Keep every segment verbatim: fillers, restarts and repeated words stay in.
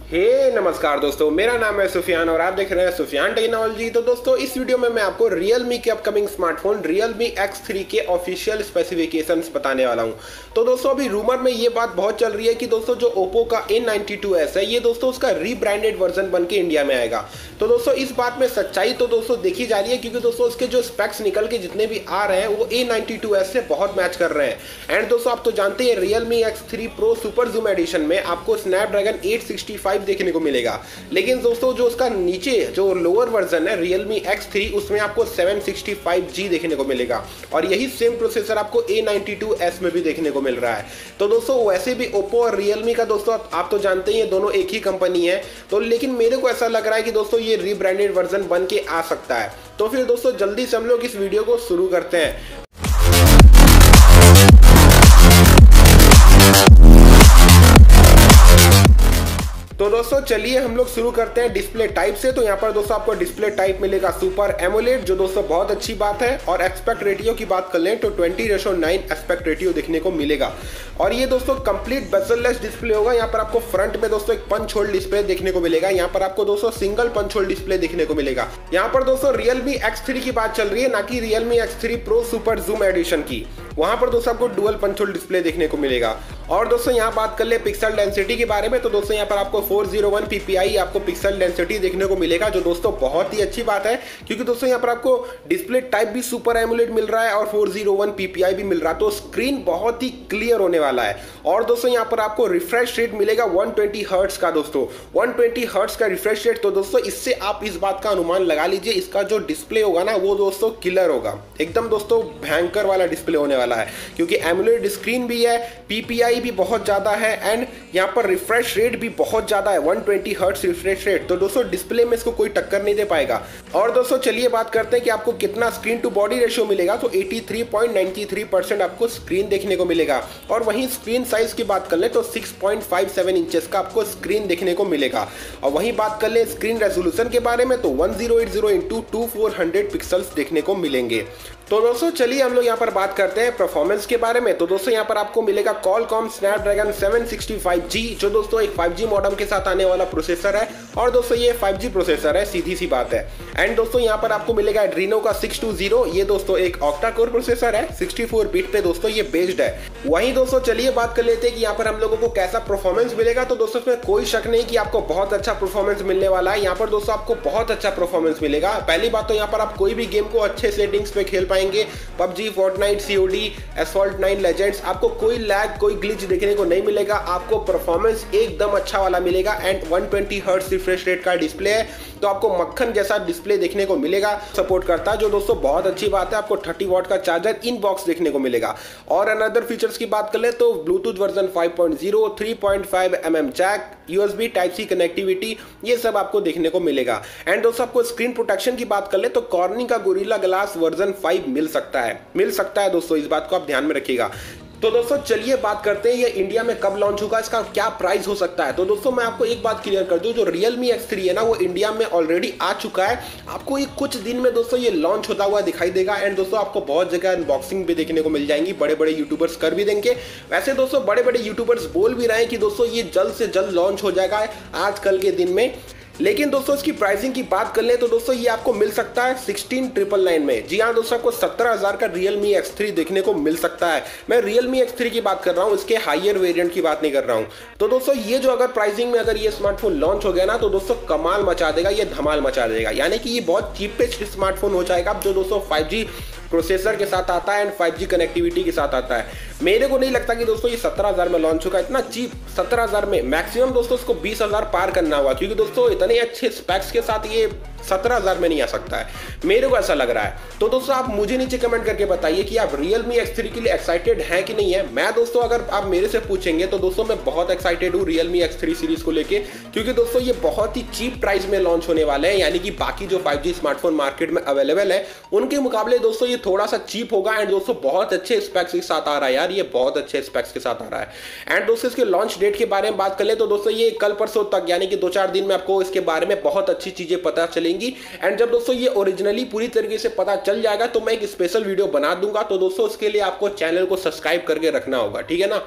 हे नमस्कार दोस्तों, मेरा नाम है सुफियान और आप देख रहे हैं सुफियान टेक्नोलॉजी। तो दोस्तों इस वीडियो में मैं आपको Realme के upcoming smartphone Realme X three के ऑफिशियल स्पेसिफिकेशंस बताने वाला हूं। तो दोस्तों अभी रूमर में ये बात बहुत चल रही है कि दोस्तों जो Oppo का ए नाइंटी टू एस है ये दोस्तों उसका रीब्रांडेड वर्जन बन के इंडिया में आएगा। तो दोस्तों इस बात में सच्चाई तो दोस्तों देखी जा रही है, क्योंकि दोस्तों उसके जो स्पेक्स निकल के जितने भी आ रहे हैं वो ए नाइंटी टू एस से बहुत मैच कर रहे हैं। एंड दोस्तों आप तो जानते हैं Realme X three pro super zoom edition में आपको स्नैपड्रैगन एट सिक्सटी फाइव देखने को मिलेगा, लेकिन दोस्तों जो उसका नीचे जो लोअर वर्जन है Realme एक्स थ्री उसमें आपको सेवन सिक्सटी फाइव जी देखने को मिलेगा और यही सेम प्रोसेसर आपको ए नाइंटी टू एस में भी देखने को मिल रहा है। तो दोस्तों वैसे भी Oppo और Realme का दोस्तों आप तो जानते ही हैं दोनों एक ही कंपनी है, तो लेकिन मेरे को ऐसा लग रहा है कि दोस्तों ये रीब्रांडेड वर्जन बन के आ सकता है। तो फिर दोस्तों जल्दी से हम लोग इस वीडियो को शुरू करते हैं। तो दोस्तों चलिए हम लोग शुरू करते हैं डिस्प्ले टाइप से। तो यहाँ पर दोस्तों आपको डिस्प्ले टाइप मिलेगा सुपर एमोलेड, जो दोस्तों बहुत अच्छी बात है। और एस्पेक्ट रेटियो की बात कर लें तो twenty ratio nine aspect ratio देखने को मिलेगा और ये दोस्तों कंप्लीट बेजल-लेस डिस्प्ले होगा। यहाँ पर आपको फ्रंट में दोस्तों एक पंच होल डिस्प्ले देखने को मिलेगा, यहाँ पर आपको दोस्तों सिंगल पंच होल डिस्प्ले देखने को मिलेगा। यहाँ पर दोस्तों Realme एक्स थ्री की बात चल रही है, ना कि Realme X three pro super zoom edition की। वहां पर दोस्तों आपको डुअल पंच होल डिस्प्ले देखने को मिलेगा। और दोस्तों यहाँ बात कर ले पिक्सल डेंसिटी के बारे में, तो दोस्तों यहाँ पर आपको फोर जीरो वन पीपीआई आपको पिक्सल डेंसिटी देखने को मिलेगा, जो दोस्तों बहुत ही अच्छी बात है, क्योंकि दोस्तों यहाँ पर आपको डिस्प्ले टाइप भी सुपर एमोलेड मिल रहा है और फोर जीरो वन पीपीआई भी मिल रहा है, तो स्क्रीन बहुत ही क्लियर होने वाला है। और दोस्तों यहाँ पर आपको रिफ्रेश रेट मिलेगा वन ट्वेंटी हर्ट्ज का, दोस्तों वन ट्वेंटी हर्ट्ज का रिफ्रेश रेट। तो दोस्तों इससे आप इस बात का अनुमान लगा लीजिए इसका जो डिस्प्ले होगा ना वो दोस्तों किलर होगा, एकदम दोस्तों भयंकर वाला डिस्प्ले होने वाला है, क्योंकि एमोलेड स्क्रीन भी है, पीपीआई भी बहुत ज्यादा है एंड यहाँ पर रिफ्रेश रेट भी बहुत ज्यादा है, one twenty hertz refresh rate. तो दोस्तों डिस्प्ले में इसको कोई टक्कर नहीं दे पाएगा। और दोस्तों चलिए बात करते हैं कि आपको कितना स्क्रीन टू बॉडी रेशियो मिलेगा। तो eighty three point nine three percent आपको स्क्रीन देखने को मिलेगा और वहीं स्क्रीन साइज की बात कर ले तो six point five seven inches का आपको स्क्रीन देखने को मिलेगा। और वहीं बात कर ले स्क्रीन रेजोल्यूशन के बारे में तो one zero eight zero into two four hundred pixels देखने को मिलेंगे। तो दोस्तों चलिए हम लोग यहाँ पर बात करते हैं परफॉर्मेंस के बारे में। तो दोस्तों यहाँ पर आपको मिलेगा Qualcomm Snapdragon seven sixty five G, जो दोस्तों एक फाइव जी मॉडेम के साथ आने वाला प्रोसेसर है और दोस्तों ये फाइव जी प्रोसेसर है, सीधी सी बात है। एंड दोस्तों यहाँ पर आपको मिलेगा Adreno का सिक्स टू जीरो, ये दोस्तों एक ऑक्टा कोर प्रोसेसर है, सिक्सटी फोर बिट पे दोस्तों ये बेस्ड है। वहीं दोस्तों चलिए बात कर लेते हैं कि यहाँ पर हम लोगों को कैसा परफॉर्मेंस मिलेगा। तो दोस्तों इसमें कोई शक नहीं कि आपको बहुत अच्छा परफॉर्मेंस मिलने वाला है। यहाँ पर दोस्तों आपको बहुत अच्छा परफॉर्मेंस मिलेगा। पहली बात तो यहाँ पर आप कोई भी गेम को अच्छे सेटिंग्स पे खेल पाएंगे, PUBG, Fortnite, COD, Asphalt nine Legends, आपको कोई लैग कोई ग्लिच देखने को नहीं मिलेगा। आपको परफॉर्मेंस एकदम अच्छा वाला मिलेगा and one twenty hertz refresh rate का डिस्प्ले है, तो आपको मक्खन जैसा डिस्प्ले देखने को मिलेगा, सपोर्ट करता है, जो दोस्तों बहुत अच्छी बात है। आपको थर्टी वॉट का चार्जर इन बॉक्स देखने को मिलेगा। और अनदर फीचर्स की बात कर ले तो Bluetooth version five point zero, three point five m m jack, USB type C connectivity, ये सब आपको देखने को मिलेगा। एंड दोस्तों आपको स्क्रीन प्रोटेक्शन की बात कर ले तो कॉर्निंग का गोरिल्ला ग्लास वर्जन फाइव मिल सकता है मिल सकता है दोस्तों, इस बात को आप ध्यान में रखिएगा। तो दोस्तों चलिए बात करते हैं ये इंडिया में कब लॉन्च होगा, इसका क्या प्राइस हो सकता है। तो दोस्तों मैं आपको एक बात क्लियर कर दूं, जो Realme एक्स थ्री है ना वो इंडिया में ऑलरेडी आ चुका है। आपको ये कुछ दिन में दोस्तों ये लॉन्च होता हुआ दिखाई देगा एंड दोस्तों आपको बहुत जगह अनबॉक्सिंग भी देखने को मिल जाएंगी, बड़े बड़े यूट्यूबर्स कर भी देंगे। वैसे दोस्तों बड़े बड़े यूट्यूबर्स बोल भी रहे हैं कि दोस्तों ये जल्द से जल्द लॉन्च हो जाएगा आज कल के दिन में। लेकिन दोस्तों इसकी प्राइसिंग की बात कर ले तो दोस्तों ये आपको मिल सकता है सिक्सटीन ट्रिपल नाइन में। जी हाँ दोस्तों, आपको सत्रह हजार का Realme एक्स थ्री देखने को मिल सकता है। मैं Realme एक्स थ्री की बात कर रहा हूँ, इसके हायर वेरिएंट की बात नहीं कर रहा हूँ। तो दोस्तों ये जो अगर प्राइसिंग में अगर ये स्मार्टफोन लॉन्च हो गया ना तो दोस्तों कमाल मचा देगा, ये धमाल मचा देगा, यानी कि ये बहुत चीपेस्ट स्मार्टफोन हो जाएगा जो दोस्तों फाइव जी प्रोसेसर के साथ आता है एंड फाइव जी कनेक्टिविटी के साथ आता है। मेरे को नहीं लगता कि दोस्तों ये सत्रह हजार में लॉन्च होगा, इतना चीप सत्रह हजार में। मैक्सिमम दोस्तों इसको बीस हजार पार करना होगा, क्योंकि दोस्तों इतने अच्छे स्पेक्स के साथ ये सत्रह हजार में नहीं आ सकता है, मेरे को ऐसा लग रहा है। तो दोस्तों आप मुझे नीचे कमेंट करके बताइए कि आप Realme एक्स थ्री के लिए एक्साइटेड हैं कि नहीं है। मैं दोस्तों अगर आप मेरे से पूछेंगे तो दोस्तों मैं बहुत एक्साइटेड हूँ Realme एक्स थ्री सीरीज को लेके, क्योंकि दोस्तों ये बहुत ही चीप प्राइस में लॉन्च होने वाले हैं, यानी कि बाकी जो फाइव जी स्मार्टफोन मार्केट में अवेलेबल है उनके मुकाबले दोस्तों ये थोड़ा सा चीप होगा एंड दोस्तों बहुत अच्छे स्पेक्स के साथ आ रहा है यार, ये बहुत अच्छे स्पेक्स के साथ आ रहा है। एंड दोस्तों इसके लॉन्च डेट के बारे में बात कर ले तो दोस्तों ये कल परसों तक यानी कि दो चार दिन में आपको इसके बारे में बहुत अच्छी चीजें पता चलेंगी। एंड जब दोस्तों ये ओरिजिनली पूरी तरीके से पता चल जाएगा तो मैं एक स्पेशल वीडियो बना दूंगा, तो दोस्तों उसके लिए आपको चैनल को सब्सक्राइब करके रखना होगा, ठीक है ना।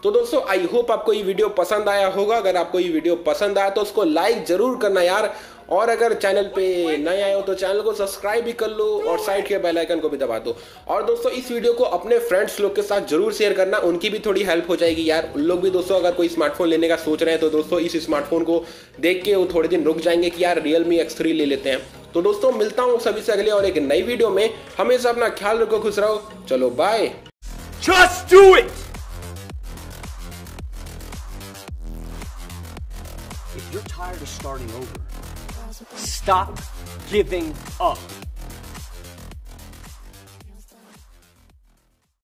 तो दोस्तों आई होप आपको ये वीडियो पसंद आया होगा। अगर आपको ये वीडियो पसंद आया तो उसको लाइक जरूर करना यार, और अगर चैनल पे नए आए हो तो चैनल को सब्सक्राइब भी कर लो और साइड के बेल आइकन को भी दबा दो। और दोस्तों इस वीडियो को अपने फ्रेंड्स लोग के साथ जरूर शेयर करना, उनकी भी थोड़ी हेल्प हो जाएगी यार। उन लोग भी दोस्तों अगर कोई स्मार्टफोन लेने का सोच रहे हैं तो दोस्तों इस स्मार्टफोन को देख के वो थोड़े दिन रुक जाएंगे कि यार Realme एक्स थ्री ले लेते हैं। तो दोस्तों मिलता हूँ सभी से अगले और एक नई वीडियो में। हमेशा अपना ख्याल रखो, खुश रहो, चलो bye. Just do it! If you're tired of starting over, stop giving up.